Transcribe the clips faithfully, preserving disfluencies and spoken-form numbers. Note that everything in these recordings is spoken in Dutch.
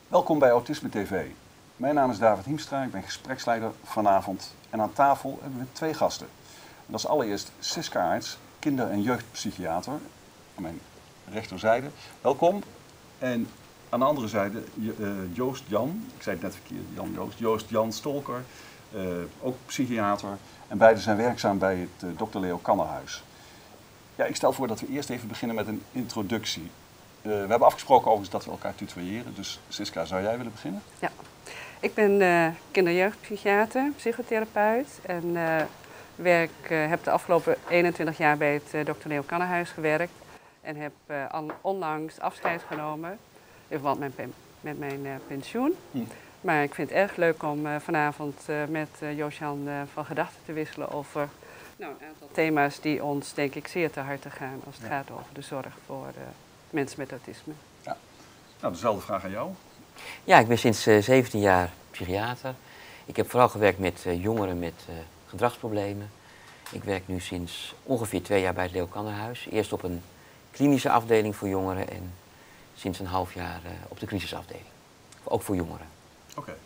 Welkom bij Autisme T V. Mijn naam is David Hiemstra, ik ben gespreksleider vanavond. En aan tafel hebben we twee gasten. En dat is allereerst Siska Aerts, kinder- en jeugdpsychiater. Aan mijn rechterzijde. Welkom. En aan de andere zijde uh, Joost Jan, ik zei het net verkeerd, Jan Joost, Joost Jan Stolker, uh, ook psychiater. En beide zijn werkzaam bij het uh, dokter Leo Kannerhuis. Ja, ik stel voor dat we eerst even beginnen met een introductie. Uh, we hebben afgesproken overigens dat we elkaar tutoyeren, dus Siska, zou jij willen beginnen? Ja, ik ben uh, kinder- en jeugdpsychiater, psychotherapeut en uh, werk, uh, heb de afgelopen eenentwintig jaar bij het uh, dokter Leo Kannerhuis gewerkt en heb uh, onlangs afscheid genomen in verband met, met mijn uh, pensioen. Hm. Maar ik vind het erg leuk om uh, vanavond uh, met uh, Joost-Jan uh, van gedachten te wisselen over nou, een aantal thema's die ons denk ik zeer te harte gaan als het ja. gaat over de zorg voor uh, mensen met autisme. Ja. Nou, dezelfde vraag aan jou. Ja, ik ben sinds uh, zeventien jaar psychiater. Ik heb vooral gewerkt met uh, jongeren met uh, gedragsproblemen. Ik werk nu sinds ongeveer twee jaar bij het Leo Kannerhuis. Eerst op een klinische afdeling voor jongeren en sinds een half jaar uh, op de crisisafdeling. Ook voor jongeren. Oké. Okay.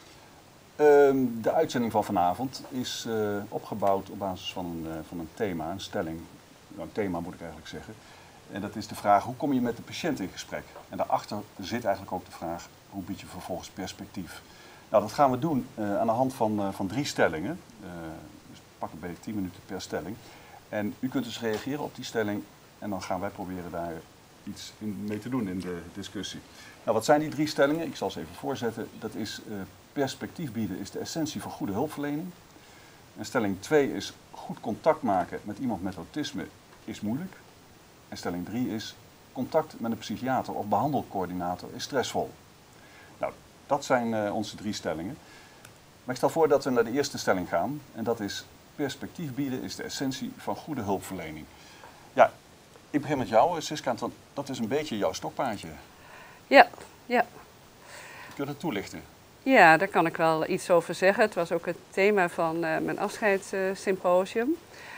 Ja. Um, de uitzending van vanavond is uh, opgebouwd op basis van een, uh, van een thema, een stelling. Nou, een thema moet ik eigenlijk zeggen. En dat is de vraag, hoe kom je met de patiënt in gesprek? En daarachter zit eigenlijk ook de vraag, hoe bied je vervolgens perspectief? Nou, dat gaan we doen uh, aan de hand van, uh, van drie stellingen. Uh, dus pak een beetje tien minuten per stelling. En u kunt dus reageren op die stelling en dan gaan wij proberen daar iets in mee te doen in de discussie. Nou, wat zijn die drie stellingen? Ik zal ze even voorzetten. Dat is uh, perspectief bieden is de essentie van goede hulpverlening. En stelling twee is goed contact maken met iemand met autisme is moeilijk. En stelling drie is, contact met een psychiater of behandelcoördinator is stressvol. Nou, dat zijn uh, onze drie stellingen. Maar ik stel voor dat we naar de eerste stelling gaan. En dat is, perspectief bieden is de essentie van goede hulpverlening. Ja, ik begin met jou, Siska, want dat is een beetje jouw stokpaardje. Ja, ja. Kun je dat toelichten? Ja, daar kan ik wel iets over zeggen. Het was ook het thema van uh, mijn afscheidssymposium.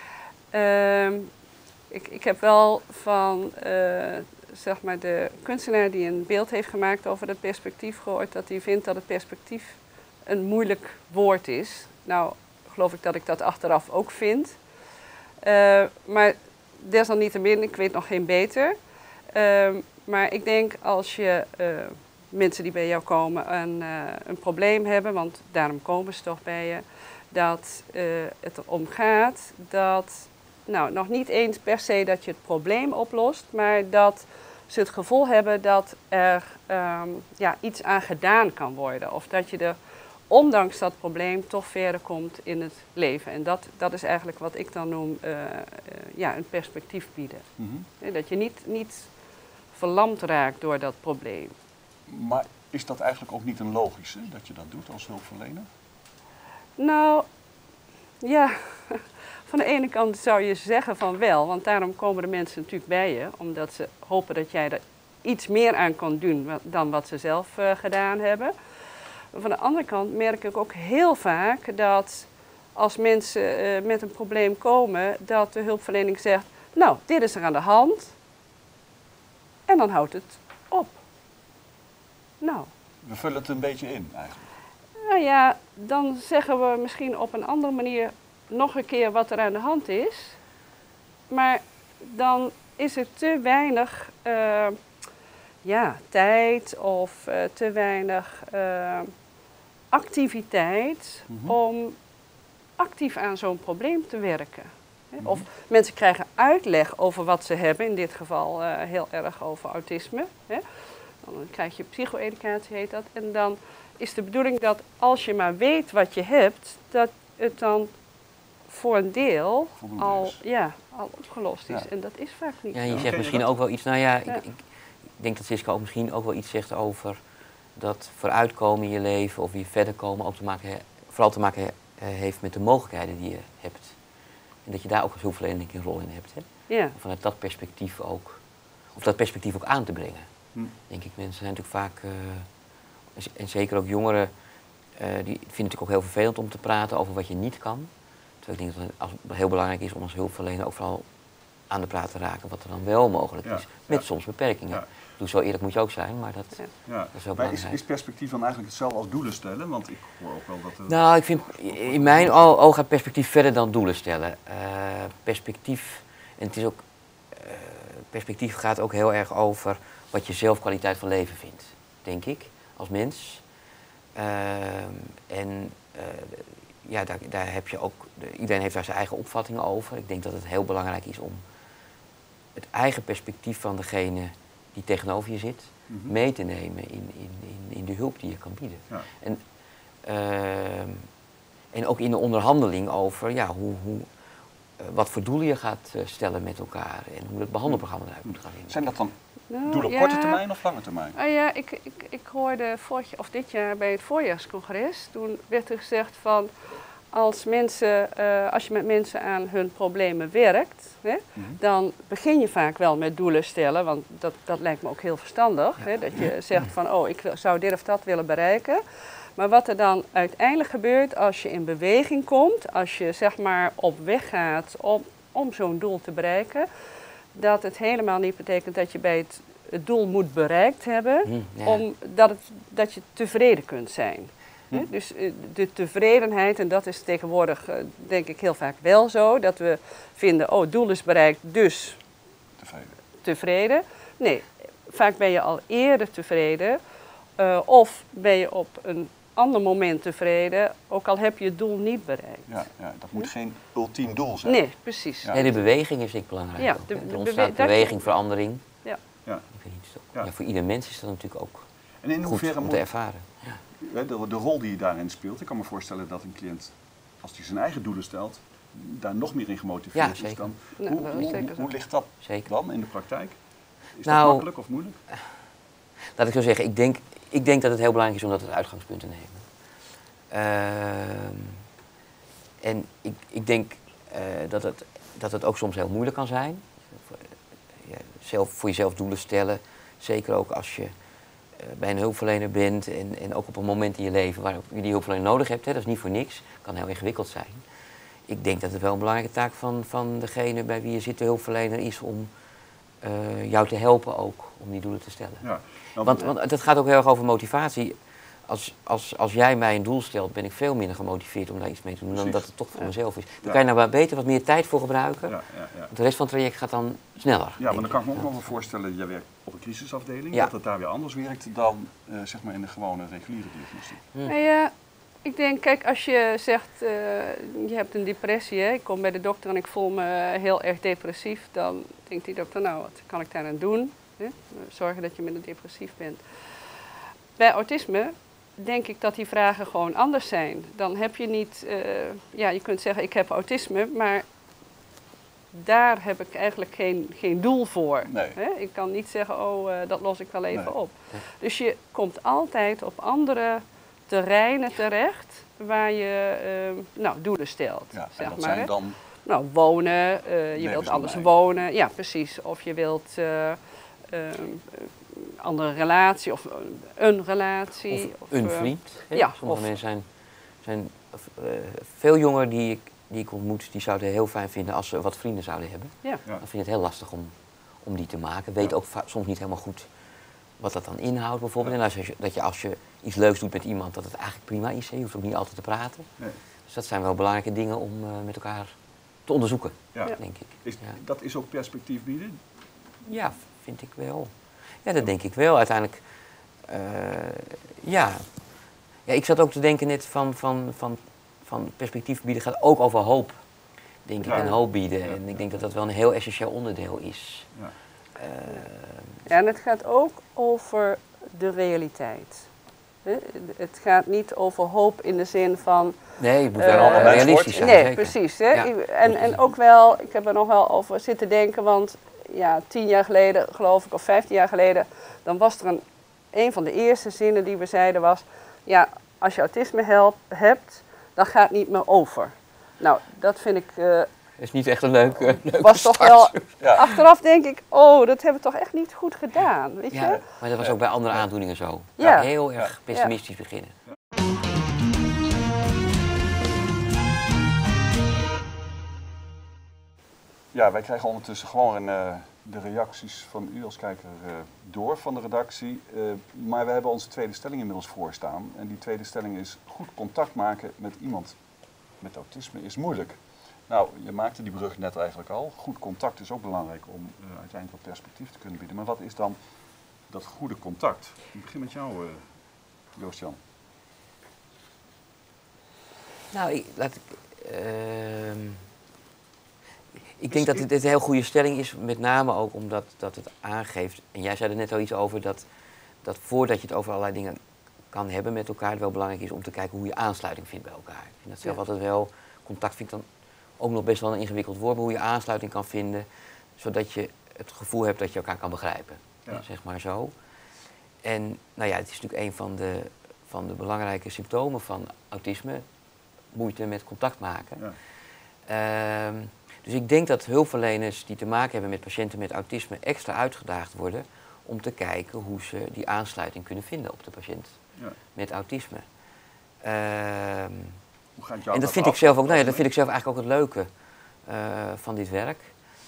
Uh, Ik, ik heb wel van uh, zeg maar de kunstenaar die een beeld heeft gemaakt over het perspectief gehoord, dat hij vindt dat het perspectief een moeilijk woord is. Nou, geloof ik dat ik dat achteraf ook vind. Uh, maar desalniettemin, ik weet nog geen beter. Uh, maar ik denk als je uh, mensen die bij jou komen een, uh, een probleem hebben, want daarom komen ze toch bij je, dat uh, het erom gaat dat nou, nog niet eens per se dat je het probleem oplost, maar dat ze het gevoel hebben dat er um, ja, iets aan gedaan kan worden. Of dat je er, ondanks dat probleem, toch verder komt in het leven. En dat, dat is eigenlijk wat ik dan noem uh, uh, ja, een perspectief bieden. Mm-hmm. Dat je niet, niet verlamd raakt door dat probleem. Maar is dat eigenlijk ook niet een logische, dat je dat doet als hulpverlener? Nou, ja... Van de ene kant zou je zeggen van wel, want daarom komen de mensen natuurlijk bij je. Omdat ze hopen dat jij er iets meer aan kan doen dan wat ze zelf uh, gedaan hebben. Maar van de andere kant merk ik ook heel vaak dat als mensen uh, met een probleem komen, dat de hulpverlening zegt, nou, dit is er aan de hand. En dan houdt het op. Nou. We vullen het een beetje in eigenlijk. Nou ja, dan zeggen we misschien op een andere manier nog een keer wat er aan de hand is, maar dan is er te weinig uh, ja, tijd of uh, te weinig uh, activiteit mm-hmm. om actief aan zo'n probleem te werken. Mm-hmm. Of mensen krijgen uitleg over wat ze hebben, in dit geval uh, heel erg over autisme. Hè. Dan krijg je psycho-educatie, heet dat. En dan is de bedoeling dat als je maar weet wat je hebt, dat het dan voor een deel al, ja, al opgelost is. Ja. En dat is vaak niet ja, je zo. zegt misschien ook wel iets, nou ja, ja. Ik, ik denk dat Siska ook misschien ook wel iets zegt over dat vooruitkomen in je leven of weer verder komen ook te maken, vooral te maken heeft met de mogelijkheden die je hebt. En dat je daar ook als hulpverlener een rol in hebt. Hè? Ja. Vanuit dat perspectief ook, of dat perspectief ook aan te brengen. Hm. Denk ik, mensen zijn natuurlijk vaak, uh, en zeker ook jongeren, uh, die vinden het natuurlijk ook heel vervelend om te praten over wat je niet kan. Terwijl ik denk dat het heel belangrijk is om als hulpverlener ook vooral aan de praat te raken wat er dan wel mogelijk Ja, is. Met ja. soms beperkingen. Ja. Doe zo eerlijk moet je ook zijn, maar dat, Ja. Ja. dat is wel Maar is, belangrijk. is perspectief dan eigenlijk hetzelfde als doelen stellen? Want ik hoor ook wel dat er... Nou, ik vind in mijn o- oog gaat perspectief verder dan doelen stellen. Uh, perspectief, en het is ook, uh, perspectief gaat ook heel erg over wat je zelf kwaliteit van leven vindt, denk ik, als mens. Uh, en uh, ja, daar, daar heb je ook, de, iedereen heeft daar zijn eigen opvattingen over. Ik denk dat het heel belangrijk is om het eigen perspectief van degene die tegenover je zit, mm-hmm. mee te nemen in, in, in, in de hulp die je kan bieden. Ja. En, uh, en ook in de onderhandeling over ja, hoe, hoe, uh, wat voor doelen je gaat uh, stellen met elkaar en hoe het behandelprogramma eruit moet gaan zien. Zijn dat dan nou, doelen op ja. korte termijn of lange termijn? Uh, ja, ik, ik, ik hoorde vorig, of dit jaar bij het voorjaarscongres, toen werd er gezegd van als, mensen, uh, als je met mensen aan hun problemen werkt, hè, mm-hmm. dan begin je vaak wel met doelen stellen, want dat, dat lijkt me ook heel verstandig. Ja. Hè, dat je zegt van, oh, ik zou dit of dat willen bereiken. Maar wat er dan uiteindelijk gebeurt als je in beweging komt, als je zeg maar op weg gaat om, om zo'n doel te bereiken, dat het helemaal niet betekent dat je bij het, het doel moet bereikt hebben, mm, ja. omdat het, dat je tevreden kunt zijn. Hm? Dus de tevredenheid, en dat is tegenwoordig denk ik heel vaak wel zo, dat we vinden, oh, het doel is bereikt, dus tevreden. tevreden. Nee, vaak ben je al eerder tevreden uh, of ben je op een ander moment tevreden, ook al heb je het doel niet bereikt. Ja, ja dat moet hm? geen ultiem doel zijn. Nee, precies. Ja. Nee, de beweging is ik belangrijk. Ja, ook, de, er de ontstaat bewe- beweging, verandering. Ja. Ja. Ik weet niet, ja. Ja, voor ieder mens is dat natuurlijk ook en in goed om moet... te ervaren. Ja. De, de rol die je daarin speelt, ik kan me voorstellen dat een cliënt, als hij zijn eigen doelen stelt, daar nog meer in gemotiveerd ja, is dan. Nou, hoe, hoe, hoe, hoe ligt dat zeker. dan in de praktijk? Is nou, dat makkelijk of moeilijk? Laat ik zo zeggen, ik denk, ik denk dat het heel belangrijk is om dat als uitgangspunt te nemen. Uh, en ik, ik denk uh, dat, het, dat het ook soms heel moeilijk kan zijn. Voor, ja, zelf, voor jezelf doelen stellen, zeker ook als je bij een hulpverlener bent en, en ook op een moment in je leven waarop je die hulpverlener nodig hebt, hè, dat is niet voor niks, kan heel ingewikkeld zijn. Ik denk dat het wel een belangrijke taak van, van degene bij wie je zit, de hulpverlener, is om uh, jou te helpen ook om die doelen te stellen. Ja, dan, want, want het gaat ook heel erg over motivatie. Als, als, als jij mij een doel stelt, ben ik veel minder gemotiveerd om daar iets mee te doen dan dat het toch voor ja. mezelf is. Dan ja. kan je nou wel beter wat meer tijd voor gebruiken. Ja, ja, ja. De rest van het traject gaat dan sneller. Ja, maar dan kan ik me ook nog wel voorstellen, jij werkt op een crisisafdeling, ja. dat het daar weer anders werkt dan uh, zeg maar in de gewone reguliere diagnostiek. Hm. Nou ja, ik denk, kijk, als je zegt, uh, je hebt een depressie, hè? Ik kom bij de dokter en ik voel me heel erg depressief, dan denkt die dokter, nou, wat kan ik daar aan doen? Hè? Zorgen dat je minder depressief bent. Bij autisme denk ik dat die vragen gewoon anders zijn. Dan heb je niet, uh, ja, je kunt zeggen ik heb autisme, maar daar heb ik eigenlijk geen, geen doel voor. Nee. Hè? Ik kan niet zeggen, oh, uh, dat los ik wel even nee. op. Dus je komt altijd op andere terreinen terecht waar je uh, nou, doelen stelt. Ja, zeg en dat maar, zijn dan... Nou, wonen, uh, je wilt anders wonen, ja precies. Of je wilt uh, uh, andere relatie of een relatie. Of, of een vriend. Hè? Ja, Sommige of, mensen zijn, zijn uh, veel jongeren die ik, die ik ontmoet, die zouden het heel fijn vinden als ze wat vrienden zouden hebben. Ja. Dan vind je het heel lastig om, om die te maken. Weet ja. ook soms niet helemaal goed wat dat dan inhoudt bijvoorbeeld. Ja. En als je, dat je als je iets leuks doet met iemand, dat het eigenlijk prima is. Hè? Je hoeft ook niet altijd te praten. Nee. Dus dat zijn wel belangrijke dingen om uh, met elkaar te onderzoeken, ja. denk ik. Is, ja. Dat is ook perspectief bieden? Ja, vind ik wel. Ja, dat denk ik wel. Uiteindelijk, uh, ja. ja. Ik zat ook te denken net van, van, van, van perspectief bieden gaat ook over hoop, denk ik, ja. en hoop bieden. Ja. En ik denk dat dat wel een heel essentieel onderdeel is. Ja. Uh, ja, en het gaat ook over de realiteit. Het gaat niet over hoop in de zin van... Nee, het moet wel uh, allemaal realistisch zijn. Nee, zeker. precies. Hè? Ja. En, en ook wel, ik heb er nog wel over zitten denken, want ja, tien jaar geleden, geloof ik, of vijftien jaar geleden, dan was er een, een van de eerste zinnen die we zeiden was, ja, als je autisme help, hebt, dan gaat het niet meer over. Nou, dat vind ik... Uh, is niet echt een leuke, leuke was toch start. wel, ja. Achteraf denk ik, oh, dat hebben we toch echt niet goed gedaan, weet ja, je? Maar dat was ook bij andere aandoeningen zo. Ja. Heel erg pessimistisch ja. beginnen. Ja, wij krijgen ondertussen gewoon uh, de reacties van u als kijker uh, door van de redactie. Uh, maar we hebben onze tweede stelling inmiddels voorstaan. En die tweede stelling is: goed contact maken met iemand met autisme is moeilijk. Nou, je maakte die brug net eigenlijk al. Goed contact is ook belangrijk om uh, uiteindelijk wat perspectief te kunnen bieden. Maar wat is dan dat goede contact? Ik begin met jou, uh, Joost-Jan. Nou, ik, laat ik... Uh... Ik denk dat dit een heel goede stelling is, met name ook omdat dat het aangeeft, en jij zei er net al iets over, dat, dat voordat je het over allerlei dingen kan hebben met elkaar, het wel belangrijk is om te kijken hoe je aansluiting vindt bij elkaar. Ik vind dat zelf ja. altijd wel, contact vind ik dan ook nog best wel een ingewikkeld woord, maar hoe je aansluiting kan vinden, zodat je het gevoel hebt dat je elkaar kan begrijpen, ja. zeg maar zo. En nou ja, het is natuurlijk een van de, van de belangrijke symptomen van autisme, moeite met contact maken. Ja. Um, Dus ik denk dat hulpverleners die te maken hebben met patiënten met autisme extra uitgedaagd worden om te kijken hoe ze die aansluiting kunnen vinden op de patiënt ja. met autisme. Uh, hoe gaat jou en dat vind ik zelf ook, nou ja, dat vind ik zelf eigenlijk ook het leuke uh, van dit werk.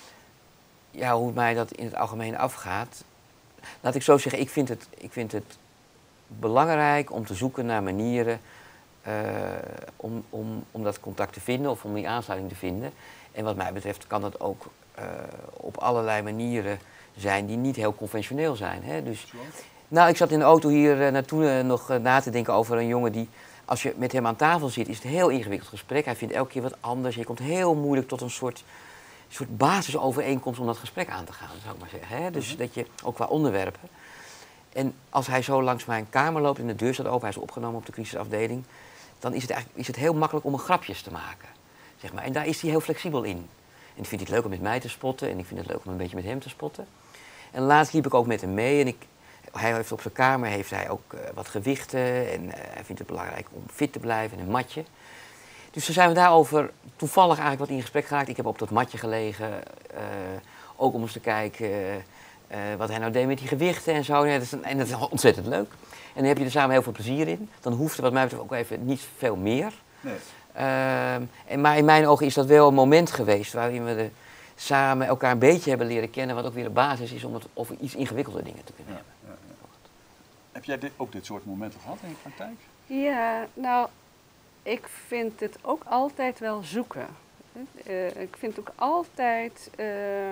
Ja, hoe mij dat in het algemeen afgaat. Laat ik zo zeggen, ik vind het, ik vind het belangrijk om te zoeken naar manieren uh, om, om, om dat contact te vinden of om die aansluiting te vinden. En wat mij betreft kan dat ook uh, op allerlei manieren zijn die niet heel conventioneel zijn. Hè? Dus, nou, ik zat in de auto hier uh, naartoe uh, nog uh, na te denken over een jongen die, als je met hem aan tafel zit, is het een heel ingewikkeld gesprek. Hij vindt elke keer wat anders. Je komt heel moeilijk tot een soort, soort basisovereenkomst om dat gesprek aan te gaan, zou ik maar zeggen. Hè? Dus mm-hmm. dat je, ook qua onderwerpen. En als hij zo langs mijn kamer loopt en de deur staat open, hij is opgenomen op de crisisafdeling, dan is het eigenlijk is het heel makkelijk om een grapjes te maken. Zeg maar. En daar is hij heel flexibel in. En ik vind het leuk om met mij te spotten en ik vind het leuk om een beetje met hem te spotten. En laatst liep ik ook met hem mee en ik, hij heeft op zijn kamer heeft hij ook uh, wat gewichten en uh, hij vindt het belangrijk om fit te blijven en een matje. Dus toen zijn we daarover toevallig eigenlijk wat in gesprek geraakt. Ik heb op dat matje gelegen, uh, ook om eens te kijken uh, uh, wat hij nou deed met die gewichten en zo. Ja, dat is een, en dat is ontzettend leuk. En dan heb je er samen heel veel plezier in. Dan hoeft er wat mij betreft ook even niet veel meer. Nee. Uh, en, maar in mijn ogen is dat wel een moment geweest waarin we de, samen elkaar een beetje hebben leren kennen, wat ook weer de basis is om het over iets ingewikkelder dingen te kunnen ja, hebben. Ja, ja. Heb jij dit, ook dit soort momenten gehad in je praktijk? Ja, nou, ik vind het ook altijd wel zoeken. Uh, ik vind ook altijd uh,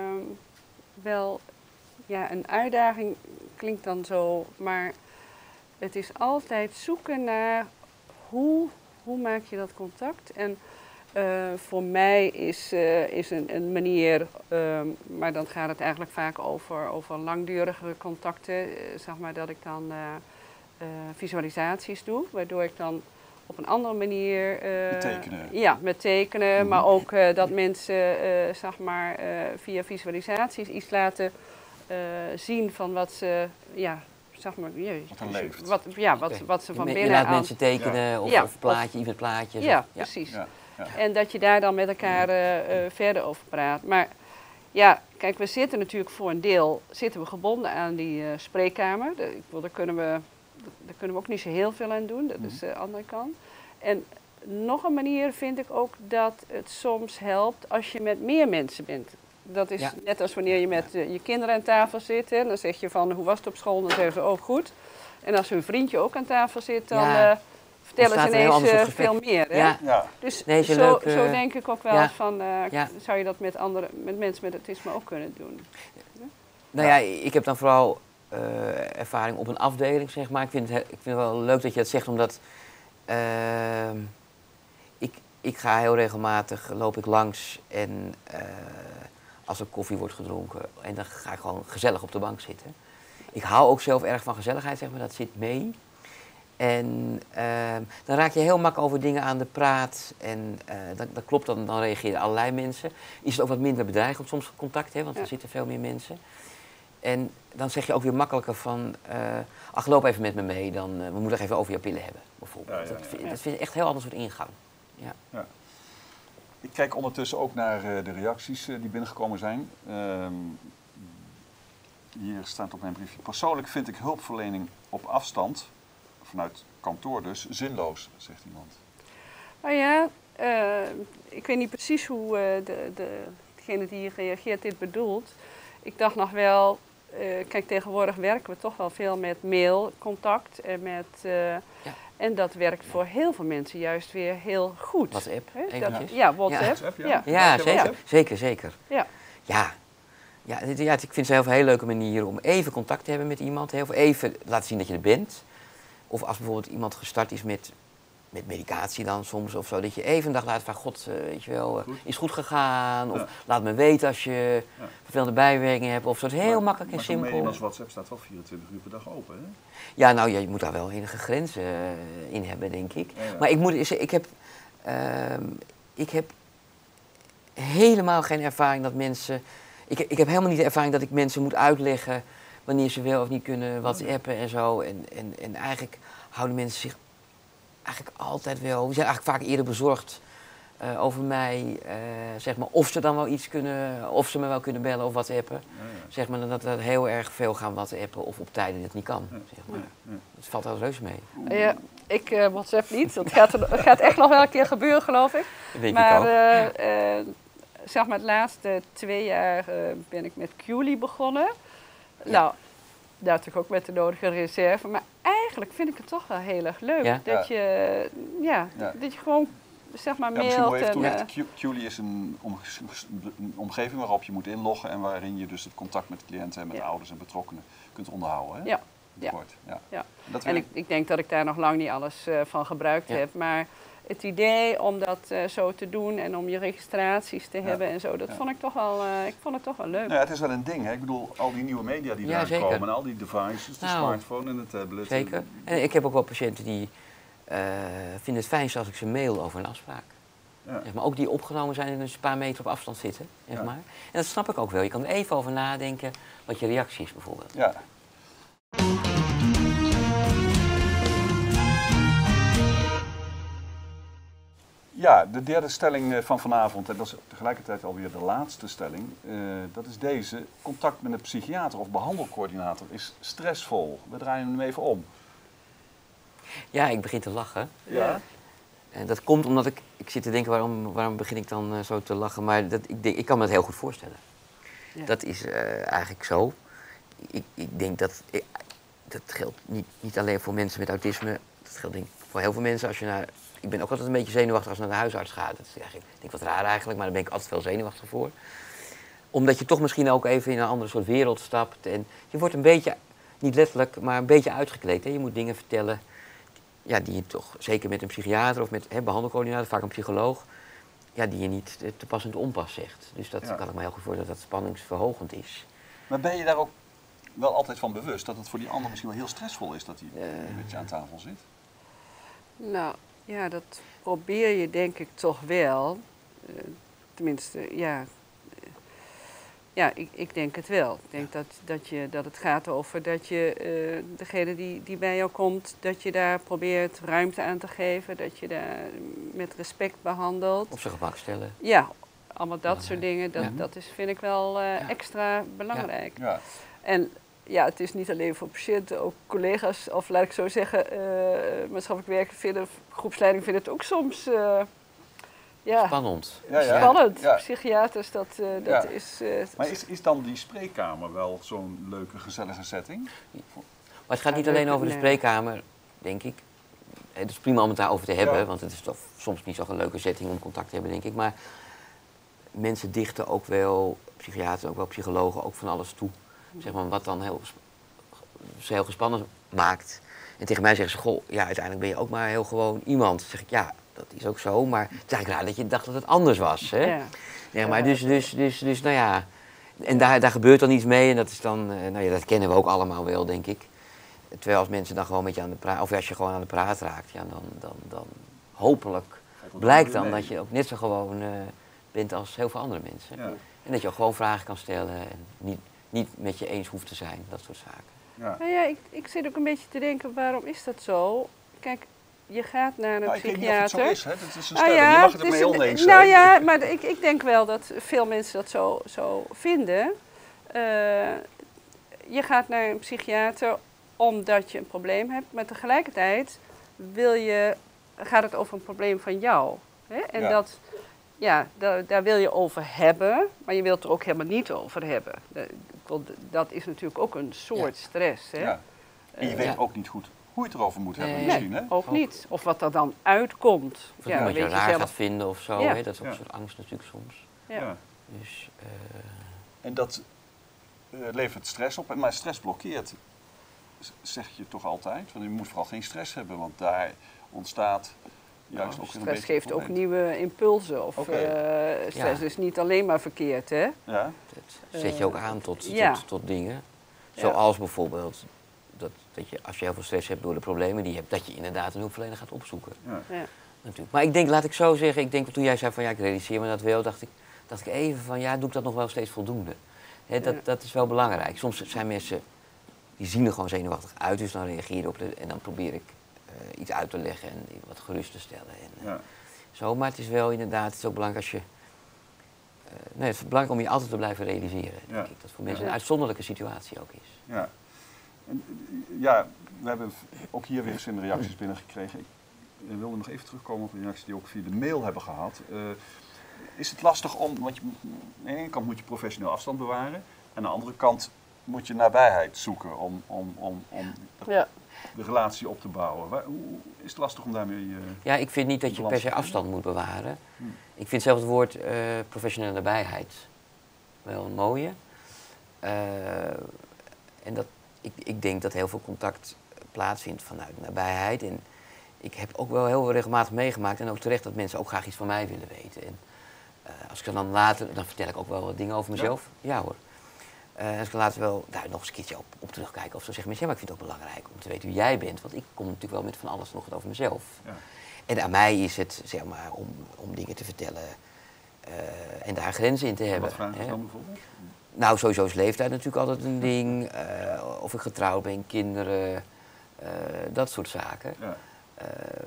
wel, ja, een uitdaging klinkt dan zo, maar het is altijd zoeken naar hoe Hoe maak je dat contact? En uh, voor mij is, uh, is een, een manier, uh, maar dan gaat het eigenlijk vaak over, over langdurige contacten. Uh, zeg maar dat ik dan uh, uh, visualisaties doe, waardoor ik dan op een andere manier... Uh, met tekenen? Ja, met tekenen, mm-hmm. maar ook uh, dat mensen uh, zeg maar, uh, via visualisaties iets laten uh, zien van wat ze... Ja, zeg maar, jee, wat er leeft. Wat, ja, wat, okay. wat ze van je, binnen je laat aan... mensen tekenen ja. of, ja, of plaatje, iets met plaatjes. Ja, of, ja. precies. Ja, ja. En dat je daar dan met elkaar uh, uh, verder over praat. Maar ja, kijk, we zitten natuurlijk voor een deel zitten we gebonden aan die uh, spreekkamer. De, ik wil, daar, kunnen we, daar kunnen we ook niet zo heel veel aan doen. Dat mm. is de andere kant. En nog een manier vind ik ook dat het soms helpt als je met meer mensen bent. Dat is ja. net als wanneer je met uh, je kinderen aan tafel zit. Hè, dan zeg je van, hoe was het op school? Dan zeggen ze, oh goed. En als hun vriendje ook aan tafel zit, dan ja. uh, vertellen ze ineens uh, veel meer. Hè? Ja. Ja. Dus nee, zo, leuk, uh, zo denk ik ook wel ja. van, uh, ja. zou je dat met, andere, met mensen met autisme ook kunnen doen? Ja? Nou ja, ik heb dan vooral uh, ervaring op een afdeling, zeg maar. Ik vind, het, ik vind het wel leuk dat je dat zegt, omdat uh, ik, ik ga heel regelmatig, loop ik langs en uh, als er koffie wordt gedronken en dan ga ik gewoon gezellig op de bank zitten. Ik hou ook zelf erg van gezelligheid, zeg maar, dat zit mee. En uh, dan raak je heel makkelijk over dingen aan de praat. En uh, dat, dat klopt, dan, dan reageren allerlei mensen. Is het ook wat minder bedreigend soms contact, hè, want ja. er zitten veel meer mensen. En dan zeg je ook weer makkelijker van, uh, ach, loop even met me mee, dan, uh, we moeten nog even over je pillen hebben, bijvoorbeeld. Ja, ja, ja, dat, vind, ja. dat vind ik echt een heel ander soort ingang. Ja. Ja. Ik kijk ondertussen ook naar uh, de reacties uh, die binnengekomen zijn. Uh, hier staat op mijn briefje, persoonlijk vind ik hulpverlening op afstand, vanuit kantoor dus, zinloos, zegt iemand. Nou ja, uh, ik weet niet precies hoe uh, de, de degene die reageert dit bedoelt. Ik dacht nog wel, uh, kijk, tegenwoordig werken we toch wel veel met mailcontact en met... Uh, ja. En dat werkt voor heel veel mensen juist weer heel goed. WhatsApp, He, eventjes. Dat, ja, WhatsApp. Ja, ja. ja. ja zeker, ja. zeker, zeker. Ja. Ja. Ja, dit, ja, ik vind het heel veel hele leuke manieren om even contact te hebben met iemand. Heel veel even laten zien dat je er bent. Of als bijvoorbeeld iemand gestart is met, met medicatie dan soms of zo. Dat je even een dag laat van God, uh, weet je wel, uh, goed. is goed gegaan. Of ja. laat me weten als je ja. vervelende bijwerkingen hebt. Of zo. Het is heel maar, makkelijk en maar simpel. Maar als WhatsApp staat wel vierentwintig uur per dag open, hè? Ja, nou ja, je moet daar wel enige grenzen uh, in hebben, denk ik. Ja, ja. Maar ik moet zeggen, ik heb, uh, ik heb helemaal geen ervaring dat mensen... Ik, ik heb helemaal niet de ervaring dat ik mensen moet uitleggen wanneer ze wel of niet kunnen WhatsAppen en zo. En, en, en eigenlijk houden mensen zich eigenlijk altijd wel... Die zijn eigenlijk vaak eerder bezorgd uh, over mij, uh, zeg maar, of ze dan wel iets kunnen... Of ze me wel kunnen bellen of WhatsAppen. Ja, ja. Zeg maar dat we heel erg veel gaan WhatsAppen of op tijden dat het niet kan. Zeg maar. ja, ja. Het valt wel reuze mee. Ja, ik uh, WhatsApp niet. Dat gaat, er, gaat echt nog wel een keer gebeuren, geloof ik. Dat denk maar, ik ook. Uh, uh, zeg maar, de laatste twee jaar uh, ben ik met Qly begonnen. Ja. Nou, natuurlijk ook met de nodige reserve. Maar eigenlijk vind ik het toch wel heel erg leuk. Ja? Dat, ja. Je, ja, ja. dat je gewoon, zeg maar, ja, mailt. Even en, uh, Qly is een, om, een omgeving waarop je moet inloggen en waarin je dus het contact met cliënten en met ja. ouders en betrokkenen kunt onderhouden. Hè? Ja. Ja. ja. ja. Dat en ik, ik denk dat ik daar nog lang niet alles uh, van gebruikt ja. heb. Maar het idee om dat uh, zo te doen en om je registraties te ja. hebben en zo, dat ja. vond ik toch wel, uh, ik vond het toch wel leuk. Nou ja, het is wel een ding, hè? Ik bedoel, al die nieuwe media die ja, eraan komen en al die devices, de nou, smartphone en de tablet. Zeker. En ik heb ook wel patiënten die uh, vinden het fijnst als ik ze mail over een afspraak. Ja. Zeg maar, ook die opgenomen zijn en dus een paar meter op afstand zitten. Zeg ja. maar. En dat snap ik ook wel. Je kan er even over nadenken wat je reactie is bijvoorbeeld. Ja. Ja, de derde stelling van vanavond, en dat is tegelijkertijd alweer de laatste stelling, uh, dat is deze. Contact met een psychiater of behandelcoördinator is stressvol. We draaien hem even om. Ja, ik begin te lachen. Ja. En dat komt omdat ik, ik zit te denken, waarom, waarom begin ik dan uh, zo te lachen? Maar dat, ik, denk, ik kan me dat heel goed voorstellen. Ja. Dat is uh, eigenlijk zo. Ik, ik denk dat, ik, dat geldt niet, niet alleen voor mensen met autisme, dat geldt denk ik voor heel veel mensen. Als je naar, ik ben ook altijd een beetje zenuwachtig als je naar de huisarts gaat. Dat is eigenlijk, ik denk wat raar eigenlijk, maar daar ben ik altijd veel zenuwachtig voor. Omdat je toch misschien ook even in een andere soort wereld stapt. En je wordt een beetje, niet letterlijk, maar een beetje uitgekleed. Hè? Je moet dingen vertellen ja, die je toch, zeker met een psychiater of met een behandelcoördinator, vaak een psycholoog, ja, die je niet te pas en te onpas zegt. Dus dat ja. kan ik me heel goed voorstellen dat dat spanningsverhogend is. Maar ben je daar ook wel altijd van bewust dat het voor die ander misschien wel heel stressvol is dat hij uh, met je aan tafel zit? Nou, ja, dat probeer je denk ik toch wel. Uh, tenminste, ja. Ja, ik, ik denk het wel. Ik denk dat, dat, je, dat het gaat over dat je uh, degene die, die bij jou komt, dat je daar probeert ruimte aan te geven. Dat je daar met respect behandelt. Op zijn gemak stellen. Ja, allemaal dat ja. soort dingen. Dat, ja. dat is, vind ik wel uh, ja. extra belangrijk. Ja. Ja. En ja, het is niet alleen voor patiënten, ook collega's, of laat ik zo zeggen, uh, maatschappelijk werken vinden, groepsleiding vinden het ook soms uh, ja, spannend. Ja, ja. Spannend. Ja. Psychiaters, dat, uh, dat ja. is... Uh, maar is, is dan die spreekkamer wel zo'n leuke, gezellige setting? Maar het gaat niet alleen over de spreekkamer, denk ik. Het is prima om het daarover te hebben, ja. want het is toch soms niet zo'n leuke setting om contact te hebben, denk ik. Maar mensen dichten ook wel, psychiaters, ook wel psychologen, ook van alles toe. Zeg maar, wat dan heel, heel gespannen maakt. En tegen mij zeggen ze, goh, ja, uiteindelijk ben je ook maar heel gewoon iemand. Dan zeg ik, ja, dat is ook zo, maar het is eigenlijk raar dat je dacht dat het anders was. Hè? Ja. Ja, maar dus, dus, dus, dus, nou ja, en daar, daar gebeurt dan iets mee en dat is dan, nou ja, dat kennen we ook allemaal wel, denk ik. Terwijl als mensen dan gewoon met je aan de praat, of als je gewoon aan de praat raakt, ja, dan, dan, dan hopelijk blijkt dan dat je ook net zo gewoon uh, bent als heel veel andere mensen. Ja. En dat je ook gewoon vragen kan stellen en niet... niet met je eens hoeft te zijn, dat soort zaken. Ja. Nou ja, ik, ik zit ook een beetje te denken, waarom is dat zo? Kijk, je gaat naar een nou, psychiater. Ik weet niet of het zo is, hè? Dat is een stelling. Ah, ja, je mag het ermee oneens zijn. Nou ja, maar ik, ik denk wel dat veel mensen dat zo, zo vinden. Uh, je gaat naar een psychiater omdat je een probleem hebt, maar tegelijkertijd wil je, gaat het over een probleem van jou. Hè? En ja. dat... ja, daar, daar wil je over hebben, maar je wilt het er ook helemaal niet over hebben. Dat, dat is natuurlijk ook een soort ja. stress. Hè? Ja. En je uh, weet ja. ook niet goed hoe je het erover moet hebben nee, misschien. Hè? ook, ook niet. Of wat er dan uitkomt. Of ja, wat je raar zelf... gaat vinden of zo. Ja. Hè? Dat is ook ja. een soort angst natuurlijk soms. Ja. Ja. Dus, uh... En dat uh, levert stress op, maar stress blokkeert, zeg je toch altijd. Want je moet vooral geen stress hebben, want daar ontstaat juist oh, ook stress een beetje geeft ook nieuwe impulsen. Of okay. uh, stress ja. is niet alleen maar verkeerd, hè? Ja. Dat zet je ook aan tot, tot, ja. tot, tot dingen. Zoals ja. bijvoorbeeld dat, dat je als je heel veel stress hebt door de problemen die je hebt, dat je inderdaad een hulpverlener gaat opzoeken. Ja. Ja. Natuurlijk. Maar ik denk, laat ik zo zeggen, ik denk toen jij zei van ja, ik realiseer me dat wel, dacht ik, dacht ik even van ja, doe ik dat nog wel steeds voldoende? He, dat, ja. dat is wel belangrijk. Soms zijn mensen, die zien er gewoon zenuwachtig uit, dus dan reageer je op de, en dan probeer ik uh, iets uit te leggen en wat gerust te stellen. En, ja. Zo, maar het is wel inderdaad, het is ook belangrijk als je, uh, nee, het is belangrijk om je altijd te blijven realiseren. Ja. Denk ik, dat voor mensen ja. een uitzonderlijke situatie ook is. Ja. En, ja, we hebben ook hier weer eens in de reacties binnengekregen. Ik wilde nog even terugkomen op de reacties die we ook via de mail hebben gehad. Uh, is het lastig om, want je, aan de ene kant moet je professioneel afstand bewaren, en aan de andere kant moet je nabijheid zoeken om, om, om, om ja. de relatie op te bouwen. Waar, hoe, is het lastig om daarmee uh, Ja, ik vind niet dat je per se afstand moet bewaren. Hm. Ik vind zelf het woord uh, professionele nabijheid wel een mooie. Uh, en dat, ik, ik denk dat heel veel contact plaatsvindt vanuit nabijheid. En ik heb ook wel heel regelmatig meegemaakt en ook terecht dat mensen ook graag iets van mij willen weten. En uh, als ik dan later, dan vertel ik ook wel wat dingen over mezelf. Ja, ja hoor. Uh, als ik later wel daar nog eens een keertje op, op terugkijken of zo zeggen mensen, ja, maar ik vind het ook belangrijk om te weten wie jij bent. Want ik kom natuurlijk wel met van alles nog wat over mezelf. Ja. En aan mij is het, zeg maar, om, om dingen te vertellen uh, en daar grenzen in te hebben. Wat vragen ze dan bijvoorbeeld? Nou, sowieso is leeftijd natuurlijk altijd een ding. Uh, of ik getrouwd ben, kinderen, uh, dat soort zaken. Ja. Uh,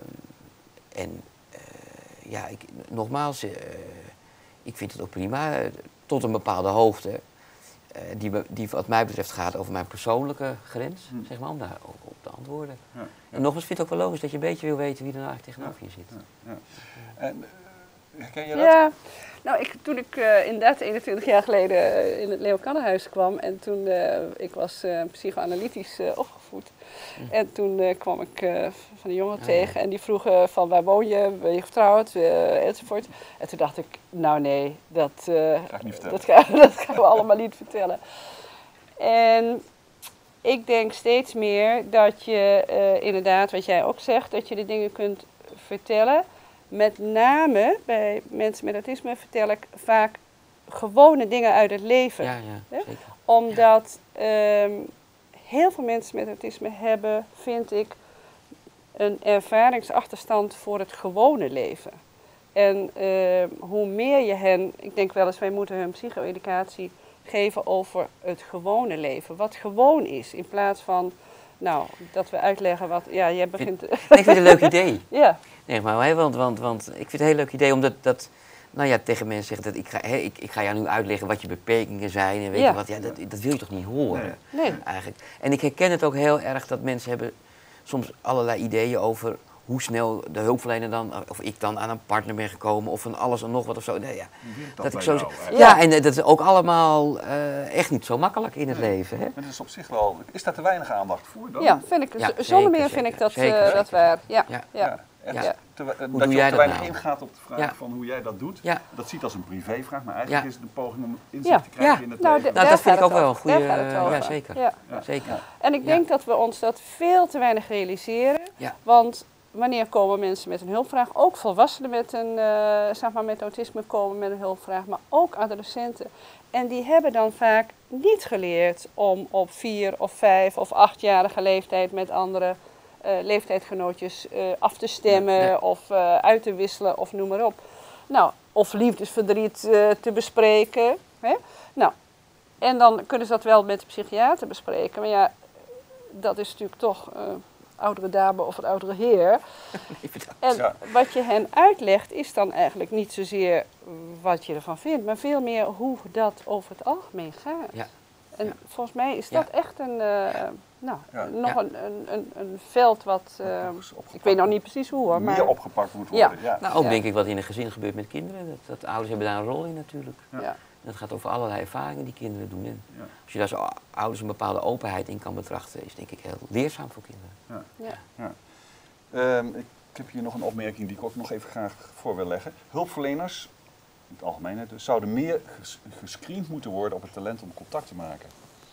en uh, ja, ik, nogmaals, uh, ik vind het ook prima, uh, tot een bepaalde hoogte, uh, die, die wat mij betreft gaat over mijn persoonlijke grens, hm. zeg maar, om daar ook op te antwoorden. Ja, ja. En nogmaals vind ik het ook wel logisch dat je een beetje wil weten wie er nou eigenlijk tegenover je zit. Ja, ja. En, uh, herken je dat? Ja. Nou, ik, toen ik uh, inderdaad eenentwintig jaar geleden uh, in het Leo Kannenhuis kwam en toen, uh, ik was uh, psychoanalytisch uh, opgevoed. Mm. En toen uh, kwam ik uh, van een jongen ja, tegen ja. en die vroeg uh, van waar woon je, ben je getrouwd, uh, enzovoort. En toen dacht ik, nou nee, dat, uh, ga ik niet vertellen. dat, ga, dat gaan we allemaal niet vertellen. En ik denk steeds meer dat je uh, inderdaad, wat jij ook zegt, dat je de dingen kunt vertellen. Met name bij mensen met autisme vertel ik vaak gewone dingen uit het leven. Ja, ja, zeker. Omdat ja. um, heel veel mensen met autisme hebben, vind ik, een ervaringsachterstand voor het gewone leven. En uh, hoe meer je hen, ik denk wel eens, wij moeten hun psycho-educatie geven over het gewone leven. Wat gewoon is, in plaats van, nou, dat we uitleggen wat, ja, jij begint... Ik vind het een leuk idee. Ja. Nee, maar want, want, want ik vind het een heel leuk idee omdat dat, nou ja, tegen mensen zeggen dat ik ga, hè, ik, ik ga jou nu uitleggen wat je beperkingen zijn en weet ja. je wat, ja, dat, dat wil je toch niet horen, nee. Nee. eigenlijk. En ik herken het ook heel erg dat mensen hebben soms allerlei ideeën over hoe snel de hulpverlener dan, of ik dan aan een partner ben gekomen of van alles en nog wat of zo. Nee, ja, dat dat ik zo jou, ja, ja, en dat is ook allemaal uh, echt niet zo makkelijk in het nee. leven. Hè? Maar dat is op zich wel, is daar te weinig aandacht voor dan? Ja, vind ik, ja, zonder meer vind ik dat, zeker, uh, dat waar. Ja. Ja. Ja. Ja. Echt, ja. te, hoe dat doe je jij te weinig nou? ingaat op de vraag ja. van hoe jij dat doet. Ja. Dat ziet als een privévraag, maar eigenlijk ja. is het een poging om inzicht ja. te krijgen ja. in het nou, leven. Nou, dat vind ik ook wel een goede... Uh, ja, zeker. Ja. Ja. zeker. Ja. En ik denk ja. dat we ons dat veel te weinig realiseren. Ja. Want wanneer komen mensen met een hulpvraag? Ook volwassenen met, een, uh, zeg maar met autisme komen met een hulpvraag, maar ook adolescenten. En die hebben dan vaak niet geleerd om op vier of vijf of achtjarige leeftijd met andere uh, leeftijdsgenootjes uh, af te stemmen ja, ja. of uh, uit te wisselen of noem maar op. Nou, of liefdesverdriet uh, te bespreken. Hè? Nou, en dan kunnen ze dat wel met de psychiater bespreken. Maar ja, dat is natuurlijk toch... Uh, oudere dame of een oudere heer. En ja. wat je hen uitlegt is dan eigenlijk niet zozeer wat je ervan vindt, maar veel meer hoe dat over het algemeen gaat. Ja. En ja. volgens mij is dat ja. echt een, uh, nou, Ja. nog Ja. een, een, een, een veld wat, uh, nog eens opgepakt ik weet nog niet precies hoe hoor, maar meer opgepakt moet Ja. worden. Ja. Nou, ook Ja. denk ik wat in een gezin gebeurt met kinderen. Dat, dat ouders hebben daar een rol in natuurlijk. Ja. ja. Dat gaat over allerlei ervaringen die kinderen doen. En Ja. als je daar als ouders een bepaalde openheid in kan betrachten, is denk ik heel leerzaam voor kinderen. Ja. Ja. Um, ik, ik heb hier nog een opmerking die ik ook nog even graag voor wil leggen. Hulpverleners, in het algemeen, hè, dus zouden meer ges gescreend moeten worden op het talent om contact te maken.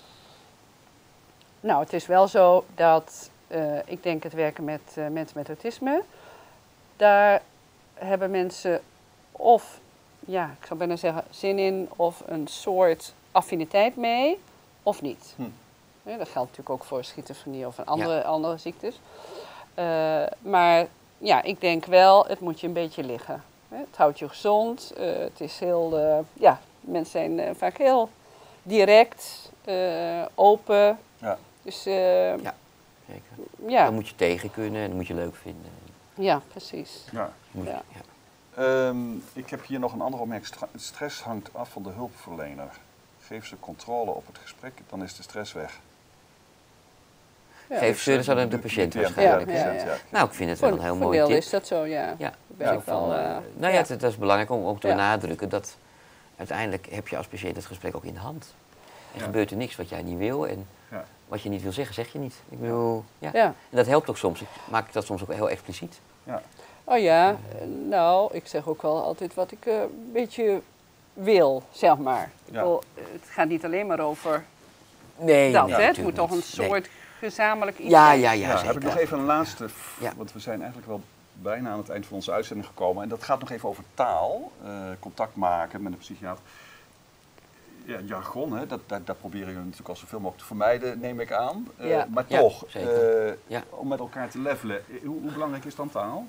Nou, het is wel zo dat, uh, ik denk het werken met uh, mensen met autisme, daar hebben mensen of, ja, ik zou bijna zeggen, zin in of een soort affiniteit mee, of niet. Hm. Ja, dat geldt natuurlijk ook voor schizofrenie of andere, Ja. andere ziektes. Uh, maar ja, ik denk wel, het moet je een beetje liggen. Het houdt je gezond, uh, het is heel, uh, ja, mensen zijn uh, vaak heel direct, uh, open. Ja. Dus uh, Ja, zeker. ja. Dan moet je tegen kunnen en dat moet je leuk vinden. Ja, precies. Ja. Moet je- Ja. ja. Um, ik heb hier nog een andere opmerking. Stra- Stress hangt af van de hulpverlener. Geef ze controle op het gesprek, dan is de stress weg. Ja. Geef ze dus aan de de patiënt cliënt, waarschijnlijk. Ja, ja, patiënt, ja. Nou, ik vind het Voor, wel een heel voor mooi deel tip. is dat zo, ja. Ja. Daar ben Ja, ik wel, Van, uh, eh, nou ja, het, het is belangrijk om ook te Ja. benadrukken dat uiteindelijk heb je als patiënt het gesprek ook in de hand. En Ja. gebeurt er niks wat jij niet wil en Ja. wat je niet wil zeggen, zeg je niet. Ik bedoel, ja. ja. En dat helpt ook soms. Ik maak dat soms ook heel expliciet. Ja. Oh ja, eh, nou, ik zeg ook wel altijd wat ik uh, een beetje wil, zeg maar. Ik Ja. bedoel, het gaat niet alleen maar over Nee, dat, nee, hè. Het natuurlijk moet toch een niet. Nee. soort gezamenlijk iets Ja, zijn. ja, ja, Ja, zeker. heb ik nog even een laatste, f- Ja. want we zijn eigenlijk wel bijna aan het eind van onze uitzending gekomen. En dat gaat nog even over taal, uh, contact maken met een psychiater. Ja, jargon, hè, dat, dat, dat proberen jullie natuurlijk al zoveel mogelijk te vermijden, neem ik aan. Uh, Ja. Maar Ja, toch, zeker. uh, Ja. om met elkaar te levelen, hoe, hoe belangrijk is dan taal?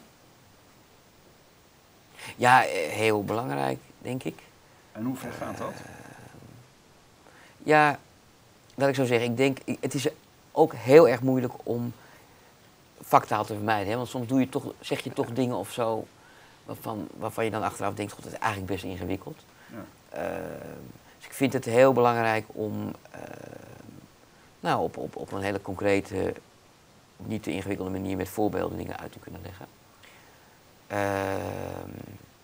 Ja, eh, heel belangrijk, denk ik. En hoe ver gaat dat? Ja, laat ik zo zeggen, ik denk, ik- het is ook heel erg moeilijk om vaktaal te vermijden. Hè? Want soms doe je toch, zeg je toch dingen of zo waarvan, waarvan je dan achteraf denkt, god, dat is eigenlijk best ingewikkeld. Ja. Uh, dus ik vind het heel belangrijk om uh, nou, op, op, op een hele concrete, niet te ingewikkelde manier met voorbeelden dingen uit te kunnen leggen. Uh,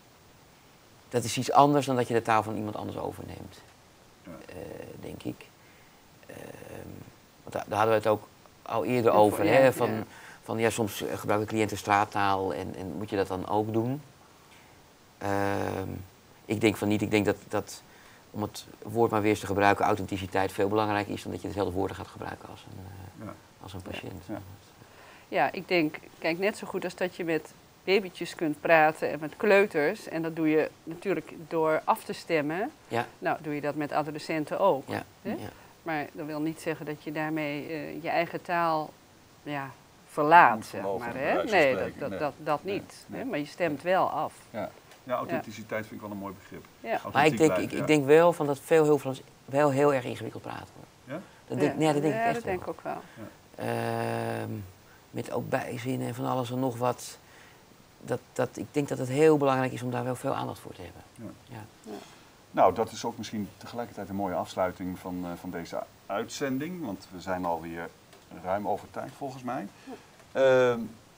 dat is iets anders dan dat je de taal van iemand anders overneemt, Ja. uh, denk ik. Uh, want daar, daar hadden we het ook al eerder Ja, over. ja, Hè? ja. Van, van ja, soms gebruiken cliënten straattaal en, en moet je dat dan ook doen? Uh, ik denk van niet. Ik denk dat, dat, om het woord maar weer eens te gebruiken, authenticiteit veel belangrijker is dan dat je dezelfde woorden gaat gebruiken als een, uh, Ja. als een patiënt. Ja. Ja, ik denk, kijk, net zo goed als dat je met babytjes kunt praten en met kleuters. En dat doe je natuurlijk door af te stemmen. Ja. Nou, doe je dat met adolescenten ook. Ja. Hè? Ja. Maar dat wil niet zeggen dat je daarmee uh, je eigen taal ja, verlaat, Moet zeg vermogen, maar. bij Hè? wijze van Nee, dat, spreken. dat, Nee. dat, dat Nee, niet. nee. Hè? Maar je stemt wel af. Ja. Ja, authenticiteit vind ik wel een mooi begrip. Ja. Maar ik Authentiek denk, ik, blijven, ik ja. denk wel van dat veel hulpverleners wel heel erg ingewikkeld praten. Ja? Dat denk, Ja. nee, dat denk ja, ik echt dat wel. denk ik ook wel. Ehm, met ook bijzinnen en van alles en nog wat. Dat, dat, ik denk dat het heel belangrijk is om daar wel veel aandacht voor te hebben. Ja. Ja. Nou, dat is ook misschien tegelijkertijd een mooie afsluiting van, uh, van deze uitzending. Want we zijn alweer ruim over tijd volgens mij. Uh,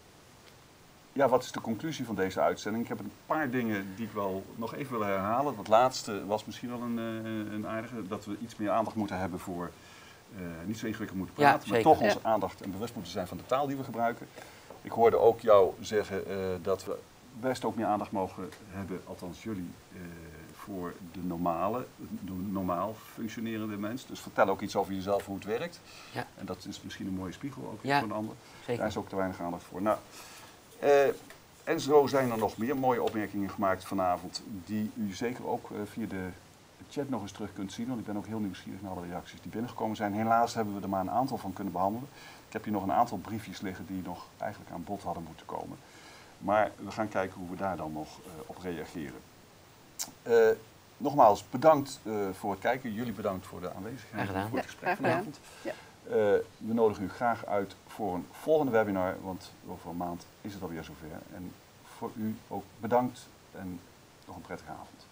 ja, wat is de conclusie van deze uitzending? Ik heb een paar dingen die ik wel nog even wil herhalen. Het laatste was misschien wel een, uh, een aardige. Dat we iets meer aandacht moeten hebben voor uh, niet zo ingewikkeld moeten praten. Ja, maar zeker. toch onze Ja. aandacht en bewust moeten zijn van de taal die we gebruiken. Ik hoorde ook jou zeggen uh, dat we best ook meer aandacht mogen hebben, althans jullie, uh, voor de normale, de normaal functionerende mens. Dus vertel ook iets over jezelf, hoe het werkt. Ja. En dat is misschien een mooie spiegel ook Ja, voor een ander. Zeker. Daar is ook te weinig aandacht voor. Nou, uh, en zo zijn er nog meer mooie opmerkingen gemaakt vanavond, die u zeker ook uh, via de chat nog eens terug kunt zien. Want ik ben ook heel nieuwsgierig naar alle reacties die binnengekomen zijn. Helaas hebben we er maar een aantal van kunnen behandelen. Ik heb hier nog een aantal briefjes liggen die nog eigenlijk aan bod hadden moeten komen. Maar we gaan kijken hoe we daar dan nog uh, op reageren. Uh, nogmaals, bedankt uh, voor het kijken. Jullie bedankt voor de aanwezigheid en voor het Ja, gesprek graag gedaan. vanavond. Ja. Uh, we nodigen u graag uit voor een volgende webinar, want over een maand is het alweer zover. En voor u ook bedankt en nog een prettige avond.